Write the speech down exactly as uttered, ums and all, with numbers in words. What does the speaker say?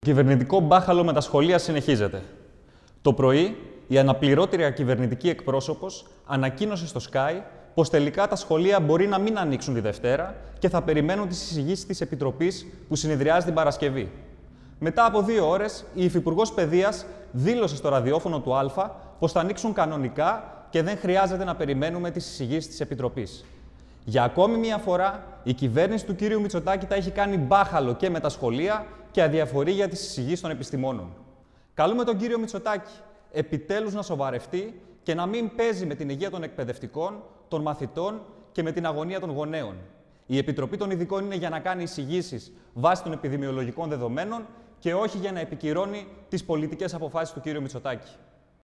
Κυβερνητικό μπάχαλο με τα σχολεία συνεχίζεται. Το πρωί, η αναπληρώτρια κυβερνητική εκπρόσωπος ανακοίνωσε στο Sky πως τελικά τα σχολεία μπορεί να μην ανοίξουν τη Δευτέρα και θα περιμένουν τις εισηγήσεις της Επιτροπής που συνεδριάζει την Παρασκευή. Μετά από δύο ώρες, η Υφυπουργός Παιδείας δήλωσε στο ραδιόφωνο του Α πως θα ανοίξουν κανονικά και δεν χρειάζεται να περιμένουμε τις εισηγήσεις της Επιτροπής. Για ακόμη μία φορά, η κυβέρνηση του κύριου Μητσοτάκη τα έχει κάνει μπάχαλο και με τα σχολεία και αδιαφορεί για τις εισηγήσεις των επιστημόνων. Καλούμε τον κύριο Μητσοτάκη επιτέλους να σοβαρευτεί και να μην παίζει με την υγεία των εκπαιδευτικών, των μαθητών και με την αγωνία των γονέων. Η Επιτροπή των Ειδικών είναι για να κάνει εισηγήσεις βάσει των επιδημιολογικών δεδομένων και όχι για να επικυρώνει τις πολιτικές αποφάσεις του κύριου Μητσοτάκη.